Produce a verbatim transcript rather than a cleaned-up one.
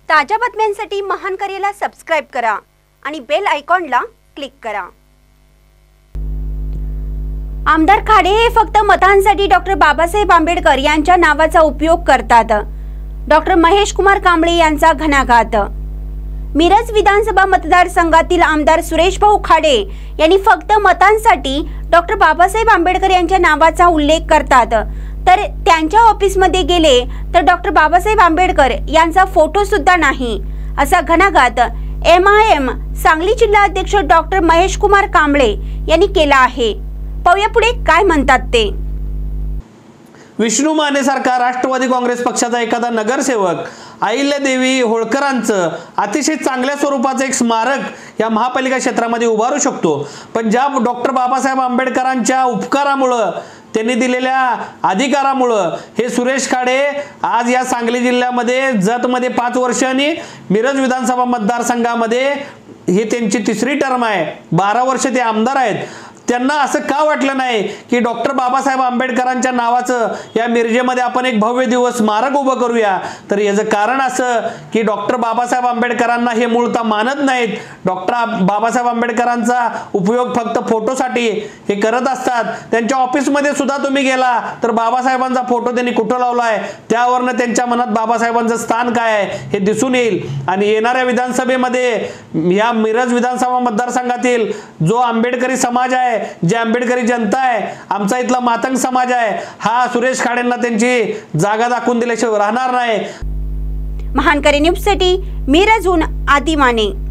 ताज्या बातम्यांसाठी महान करेला सबस्क्राइब करा आणि बेल आयकॉनला क्लिक करा। आमदार खाडे हे फक्त मतांसाठी डॉक्टर बाबासाहेब आंबेडकर यांच्या नावाचा उपयोग करतात। डॉक्टर महेश कुमार कांबळे यांचा घणाघात। मिरज विधानसभा मतदारसंघातील आमदार सुरेश भाऊ खाडे यांनी फक्त मतांसाठी डॉक्टर बाबासाहेब आंबेडकर यांच्या नावाचा उल्लेख करतात, तर त्यांच्या ऑफिसमध्ये गेले तर डॉक्टर बाबासाहेब आंबेडकर यांचा फोटो सुद्धा नाही, असा घणाघात एम आय एम सांगली जिल्हा अध्यक्ष डॉक्टर महेश कुमार कांबळे यांनी केला आहे। पाहूया पुढे काय म्हणतात ते। विष्णू माने सारखा राष्ट्रवादी काँग्रेस पक्षाचा एखादा नगरसेवक अहिल्यादेवी होळकरांचं अतिशय चांगल्या स्वरूपाचं एक स्मारक या महापालिका क्षेत्रामध्ये उभारू शकतो, पण ज्या डॉक्टर बाबासाहेब आंबेडकरांच्या उपकारामुळे त्यांनी दिलेल्या अधिकारामुळे हे सुरेश खाडे आज या सांगली जिल्ह्यामध्ये जतमध्ये पाच वर्षांनी मिरज विधानसभा मतदारसंघामध्ये ही त्यांची तिसरी टर्म आहे, बारा वर्ष ते आमदार आहेत। त्यांना असं का वाटलं नाही की डॉक्टर बाबासाहेब आंबेडकरांच्या नावाचं या मिरजेमध्ये आपण एक भव्य दिवस स्मारक उभं करूया? तर याचं कारण असं की डॉक्टर बाबासाहेब आंबेडकरांना हे मूळतः मानत नाहीत। डॉक्टर बाबासाहेब आंबेडकरांचा उपयोग फक्त फोटोसाठी हे करत असतात। त्यांच्या ऑफिसमध्ये सुद्धा तुम्ही गेला तर बाबासाहेबांचा फोटो त्यांनी कुठं लावलाय, त्यावरनं त्यांच्या मनात बाबासाहेबांचं स्थान काय आहे हे दिसून येईल। आणि येणाऱ्या विधानसभेमध्ये या मिरज विधानसभा मतदारसंघातील जो आंबेडकरी समाज आहे, जे आंबेडकरी जनता आहे, आमचा इथला मातंग समाज आहे, हा सुरेश खाडेंना त्यांची जागा दाखवून दिल्याशिवाय राहणार नाही। महान करे न्यूज साठी मिरजहून आदी माने।